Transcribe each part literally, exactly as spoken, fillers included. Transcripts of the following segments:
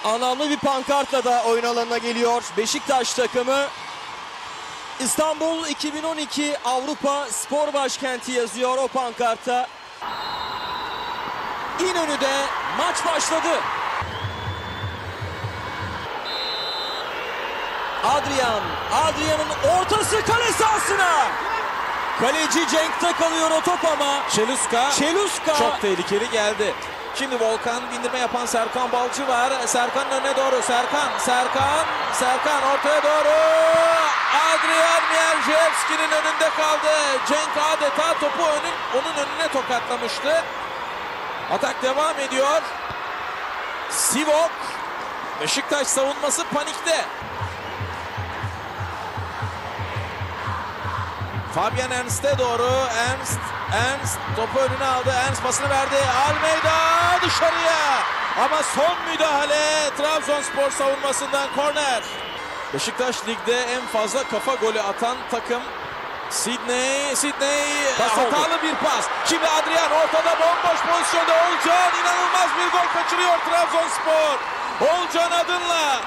Anlamlı bir pankartla da oyun alanına geliyor Beşiktaş takımı. İstanbul iki bin on iki Avrupa Spor Başkenti yazıyor o pankarta. İnönü'de maç başladı. Adrian, Adrian'ın ortası kale sahasına. Kaleci Cenk'te kalıyor o top ama Çeluska, Çeluska çok tehlikeli geldi. Şimdi Volkan, bindirme yapan Serkan Balcı var. Serkan'ın önüne doğru. Serkan, Serkan, Serkan ortaya doğru. Adrian Mierzejewski'nin önünde kaldı. Cenk adeta topu önün, onun önüne tokatlamıştı. Atak devam ediyor. Sivok. Beşiktaş savunması panikte. Fabian Ernst'e doğru. Ernst, Ernst topu önüne aldı. Ernst pasını verdi. Almeida dışarıya. Ama son müdahale Trabzonspor savunmasından korner. Beşiktaş ligde en fazla kafa golü atan takım. Sidney, Sidney Pas hatalı oldu. bir pas. Şimdi Adrian ortada bomboş pozisyonda. Olcan inanılmaz bir gol kaçırıyor Trabzonspor. Olcan adınla.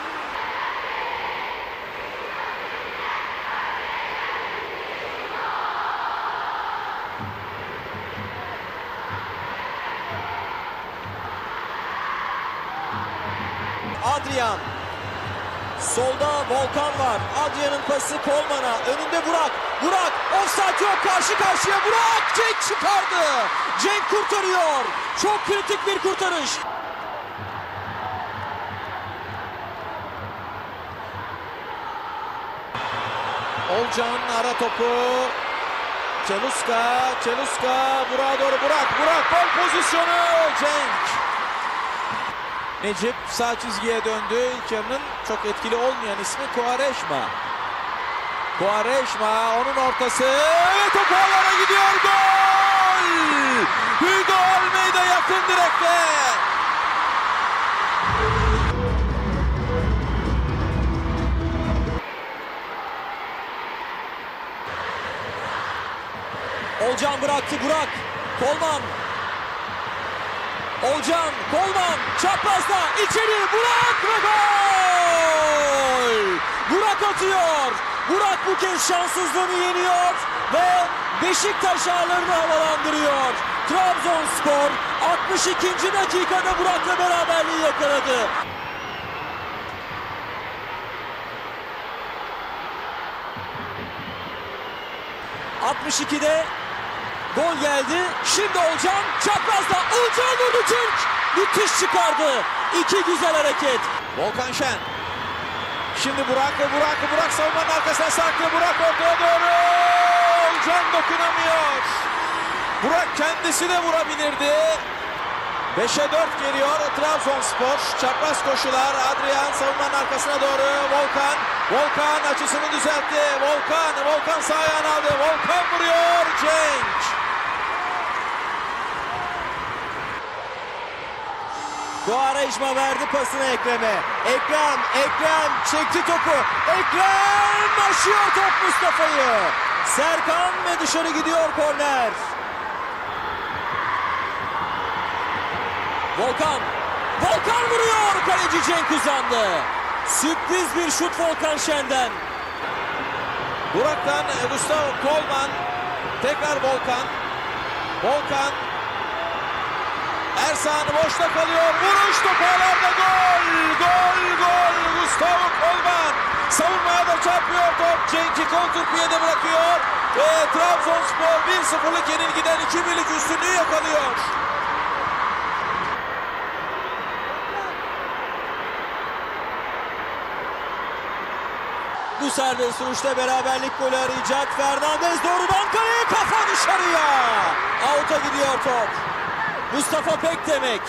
Adrian. Solda Volkan var. Adrian'ın pası Kolman'a. Önünde Burak. Burak. Offside yok. Karşı karşıya Burak. Cenk çıkardı. Cenk kurtarıyor. Çok kritik bir kurtarış. Olcan ara topu. Çeluska. Çeluska. Burak'a doğru. Burak. Burak. Gol pozisyonu. Cenk. Necip sağ çizgiye döndü. İlk yarının çok etkili olmayan ismi Quaresma. Quaresma onun ortası. Ve topu alana gidiyor. Gol! Hugo Almeida yakın direkte. Olcan bıraktı. Burak. Kolman. Olcan, Kolman, çaprazda içeri, Burak ve gol! Burak atıyor. Burak bu kez şanssızlığını yeniyor ve Beşiktaş ağlarını havalandırıyor. Trabzonspor altmış ikinci dakikada Burak'la beraberliği yakaladı. altmış ikide gol geldi. Şimdi Olcan çaprazda. Olcan vurdu Cenk. Müthiş çıkardı. İki güzel hareket. Volkan Şen. Şimdi Burak ve Burak. Burak savunmanın arkasına sarktı. Burak ortaya doğru. Olcan dokunamıyor. Burak kendisi de vurabilirdi. beşe dört geliyor Trabzonspor. Çapraz koşular. Adrian savunmanın arkasına doğru. Volkan. Volkan açısını düzeltti. Volkan. Volkan sağ ayağını aldı. Volkan vuruyor. Cenk. Quaresma verdi pasını Ekrem'e. Ekrem, Ekrem çekti topu. Ekrem aşıyor top Mustafa'yı. Serkan ve dışarı gidiyor korner. Volkan. Volkan vuruyor. Kaleci Cenk uzandı. Sürpriz bir şut Volkan Şen'den. Burak'tan Gustavo Kolman. Tekrar Volkan. Volkan. Ersan boşta kalıyor. Vuruş topu ağlarda gol. Gol gol. Gustavo Kolman. Savunmaya da çarpıyor top. Cenk'i kontrpiyede bırakıyor. Ve Trabzonspor bir sıfırlık yenilgiden iki birlik üstünlüğü yakalıyor. Bu serbest vuruşta beraberlik golü arayacak. Fernandez doğrudan kaleye, kafa dışarıya. Out'a gidiyor top. Mustafa Pekdemek.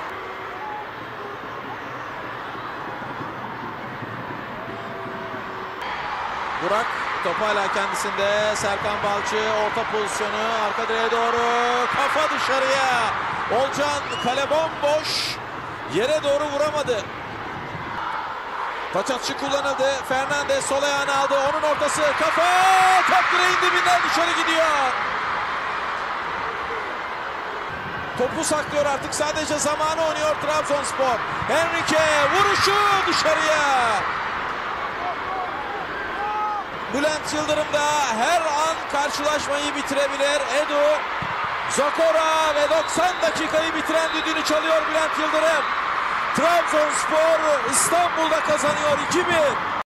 Burak top hala kendisinde. Serkan Balcı orta pozisyonu. Arka direğe doğru. Kafa dışarıya. Olcan kale bomboş. Yere doğru vuramadı. Taç atışı kullanıldı. Fernandez sol ayağını aldı. Onun ortası. Kafa. Top direğin dibinden dışarı gidiyor. Topu saklıyor, artık sadece zamanı oynuyor Trabzonspor. Henrique vuruşu dışarıya. Bülent Yıldırım da her an karşılaşmayı bitirebilir. Edu Zokora ve doksan dakikayı bitiren düdüğünü çalıyor Bülent Yıldırım. Trabzonspor İstanbul'da kazanıyor iki bir.